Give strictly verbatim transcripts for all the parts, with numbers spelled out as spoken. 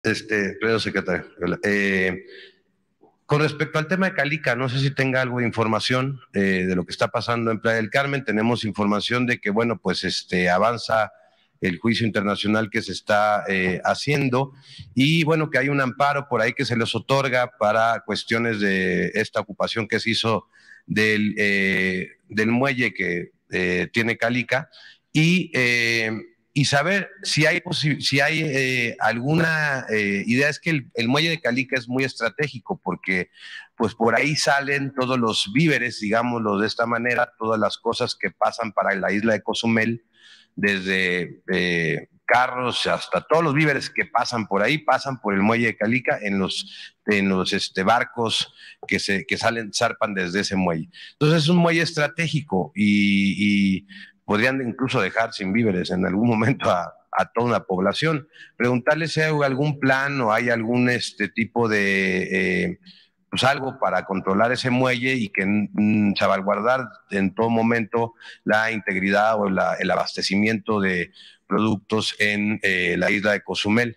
Este, Pedro secretario. Eh, con respecto al tema de Calica, no sé si tenga algo de información eh, de lo que está pasando en Playa del Carmen. Tenemos información de que, bueno, pues este avanza el juicio internacional que se está eh, haciendo y, bueno, que hay un amparo por ahí que se les otorga para cuestiones de esta ocupación que se hizo del, eh, del muelle que eh, tiene Calica y eh, y saber si hay, si hay eh, alguna eh, idea. Es que el, el, muelle de Calica es muy estratégico porque pues por ahí salen todos los víveres, digámoslo de esta manera, todas las cosas que pasan para la isla de Cozumel, desde eh, carros hasta todos los víveres que pasan por ahí, pasan por el muelle de Calica en los, en los este, barcos que, se, que salen, zarpan desde ese muelle. Entonces es un muelle estratégico y, y podrían incluso dejar sin víveres en algún momento a, a toda una población. Preguntarle si hay algún plan o hay algún este tipo de eh, pues algo para controlar ese muelle y que mm, salvaguardar en todo momento la integridad o la, el abastecimiento de productos en eh, la isla de Cozumel.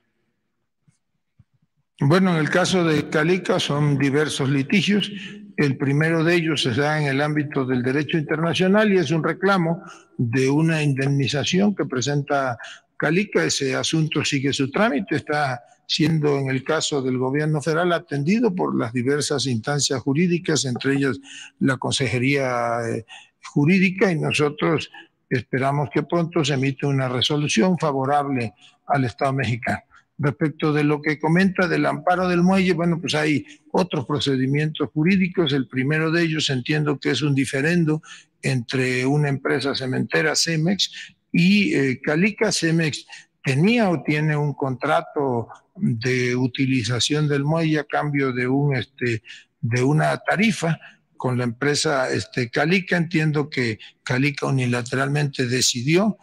Bueno, en el caso de Calica son diversos litigios. El primero de ellos se da en el ámbito del derecho internacional y es un reclamo de una indemnización que presenta Calica. Ese asunto sigue su trámite, está siendo en el caso del gobierno federal atendido por las diversas instancias jurídicas, entre ellas la Consejería Jurídica, y nosotros esperamos que pronto se emita una resolución favorable al Estado mexicano. Respecto de lo que comenta del amparo del muelle, bueno, pues hay otros procedimientos jurídicos. El primero de ellos entiendo que es un diferendo entre una empresa cementera, Cemex, y eh, Calica. Cemex tenía o tiene un contrato de utilización del muelle a cambio de, un, este, de una tarifa con la empresa este, Calica. Entiendo que Calica unilateralmente decidió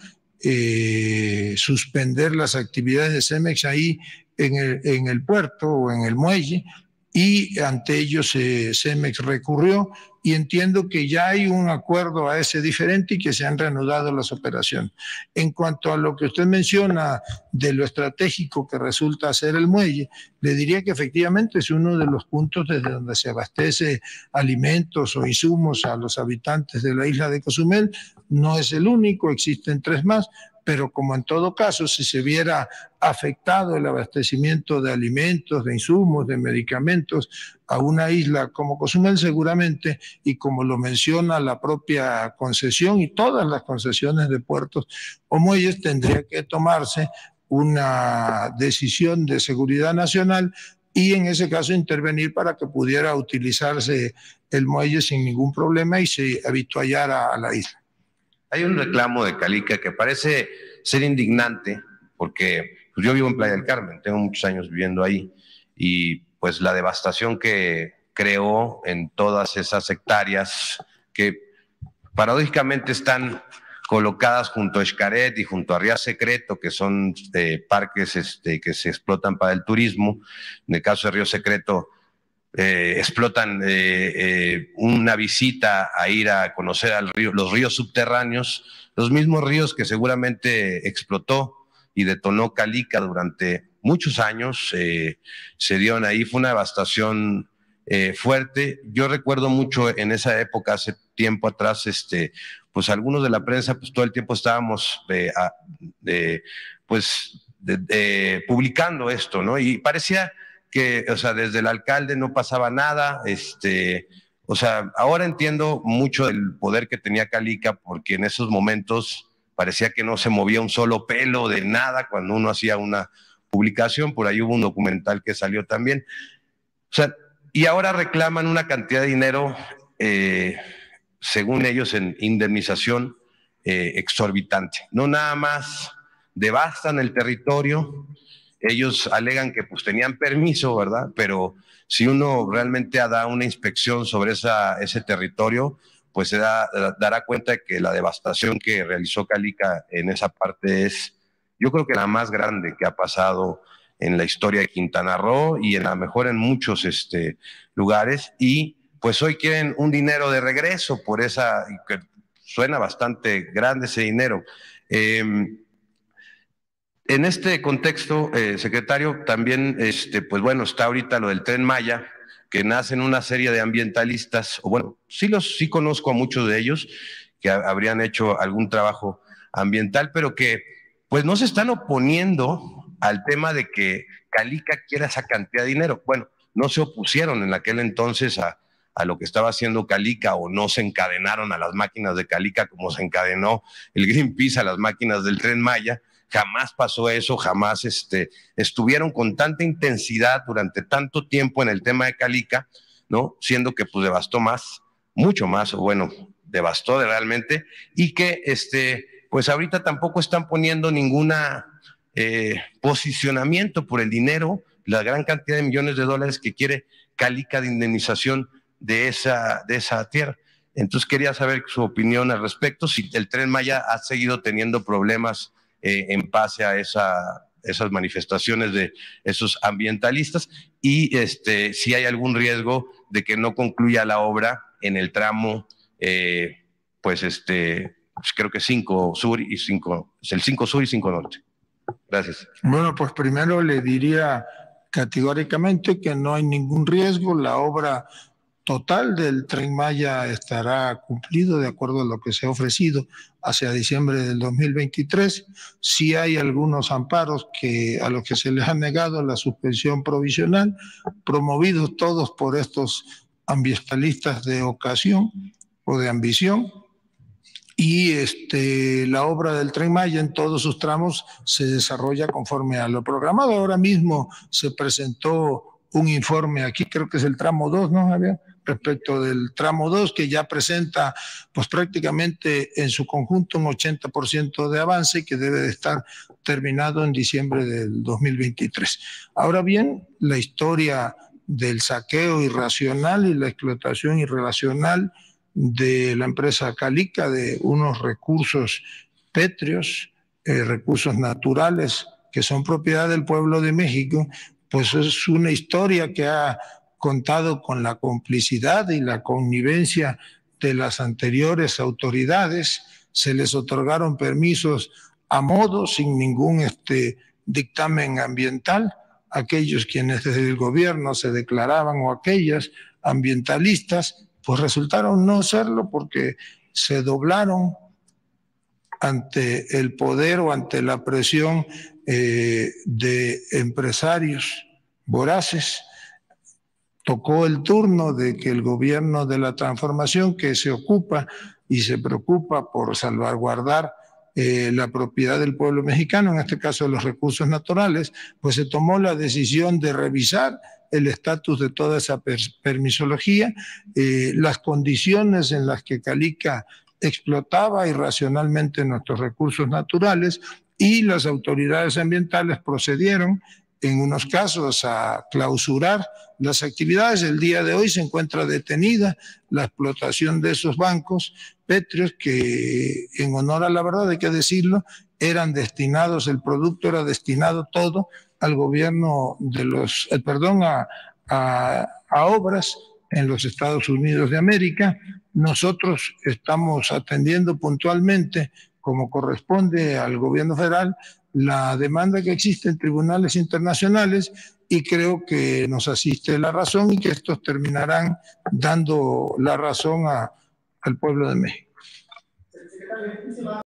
Eh, suspender las actividades de Cemex ahí en el, en el puerto o en el muelle, y ante ellos eh, Cemex recurrió, y entiendo que ya hay un acuerdo a ese diferente y que se han reanudado las operaciones. En cuanto a lo que usted menciona de lo estratégico que resulta ser el muelle, le diría que efectivamente es uno de los puntos desde donde se abastece alimentos o insumos a los habitantes de la isla de Cozumel. No es el único, existen tres más, pero como en todo caso, si se viera afectado el abastecimiento de alimentos, de insumos, de medicamentos a una isla como Cozumel, seguramente, y como lo menciona la propia concesión y todas las concesiones de puertos o muelles, tendría que tomarse una decisión de seguridad nacional y en ese caso intervenir para que pudiera utilizarse el muelle sin ningún problema y se habituallara a la isla. Hay un reclamo de Calica que parece ser indignante, porque pues yo vivo en Playa del Carmen, tengo muchos años viviendo ahí, y pues la devastación que creó en todas esas hectáreas que paradójicamente están colocadas junto a Xcaret y junto a Río Secreto, que son eh, parques este, que se explotan para el turismo. En el caso de Río Secreto, Eh, explotan eh, eh, una visita a ir a conocer al río, los ríos subterráneos, los mismos ríos que seguramente explotó y detonó Calica durante muchos años. Eh, se dieron ahí, fue una devastación eh, fuerte. Yo recuerdo mucho en esa época, hace tiempo atrás, este, pues algunos de la prensa, pues todo el tiempo estábamos eh, a, de, pues, de, de, publicando esto, ¿no? Y parecía que, o sea, desde el alcalde no pasaba nada. Este, o sea, ahora entiendo mucho el poder que tenía Calica, porque en esos momentos parecía que no se movía un solo pelo de nada cuando uno hacía una publicación. Por ahí hubo un documental que salió también. O sea, y ahora reclaman una cantidad de dinero, eh, según ellos, en indemnización eh, exorbitante. No nada más devastan el territorio. Ellos alegan que pues tenían permiso, ¿verdad? Pero si uno realmente da una inspección sobre esa, ese territorio, pues se da, dará cuenta de que la devastación que realizó Calica en esa parte es, yo creo que la más grande que ha pasado en la historia de Quintana Roo y en la mejor en muchos este, lugares. Y pues hoy quieren un dinero de regreso por esa, que suena bastante grande ese dinero. Eh, En este contexto, eh, secretario, también, este, pues bueno, está ahorita lo del Tren Maya, que nacen una serie de ambientalistas, o bueno, sí los sí conozco a muchos de ellos que ha, habrían hecho algún trabajo ambiental, pero que pues no se están oponiendo al tema de que Calica quiera esa cantidad de dinero. Bueno, no se opusieron en aquel entonces a, a lo que estaba haciendo Calica, o no se encadenaron a las máquinas de Calica como se encadenó el Greenpeace a las máquinas del Tren Maya. Jamás pasó eso, jamás este, estuvieron con tanta intensidad durante tanto tiempo en el tema de Calica, ¿no? Siendo que pues devastó más, mucho más, o bueno, devastó realmente, y que este, pues ahorita tampoco están poniendo ninguna eh, posicionamiento por el dinero, la gran cantidad de millones de dólares que quiere Calica de indemnización de esa, de esa tierra. Entonces quería saber su opinión al respecto, si el Tren Maya ha seguido teniendo problemas Eh, en base a esa, esas manifestaciones de esos ambientalistas, y este, si hay algún riesgo de que no concluya la obra en el tramo, eh, pues este, pues creo que cinco sur y cinco, el cinco sur y cinco norte. Gracias. Bueno, pues primero le diría categóricamente que no hay ningún riesgo, la obra total del Tren Maya estará cumplido de acuerdo a lo que se ha ofrecido hacia diciembre del dos mil veintitrés. Sí hay algunos amparos que, a los que se les ha negado la suspensión provisional, promovidos todos por estos ambientalistas de ocasión o de ambición. Y este, la obra del Tren Maya en todos sus tramos se desarrolla conforme a lo programado. Ahora mismo se presentó un informe aquí, creo que es el tramo dos, ¿no, Javier? Respecto del tramo dos, que ya presenta pues prácticamente en su conjunto un ochenta por ciento de avance y que debe de estar terminado en diciembre del dos mil veintitrés. Ahora bien, la historia del saqueo irracional y la explotación irracional de la empresa Calica de unos recursos pétreos, eh, recursos naturales que son propiedad del pueblo de México, pues es una historia que ha contado con la complicidad y la connivencia de las anteriores autoridades. Se les otorgaron permisos a modo, sin ningún este, dictamen ambiental. Aquellos quienes desde el gobierno se declaraban, o aquellas ambientalistas, pues resultaron no serlo porque se doblaron ante el poder o ante la presión eh, de empresarios voraces. Tocó el turno de que el gobierno de la transformación, que se ocupa y se preocupa por salvaguardar eh, la propiedad del pueblo mexicano, en este caso los recursos naturales, pues se tomó la decisión de revisar el estatus de toda esa permisología, eh, las condiciones en las que Calica explotaba irracionalmente nuestros recursos naturales, y las autoridades ambientales procedieron en unos casos a clausurar las actividades. El día de hoy se encuentra detenida la explotación de esos bancos pétreos que, en honor a la verdad hay que decirlo, eran destinados, el producto era destinado todo al gobierno de los, eh, perdón, a, a, a obras en los Estados Unidos de América. Nosotros estamos atendiendo puntualmente, como corresponde al gobierno federal, la demanda que existe en tribunales internacionales, y creo que nos asiste la razón y que estos terminarán dando la razón a, al pueblo de México.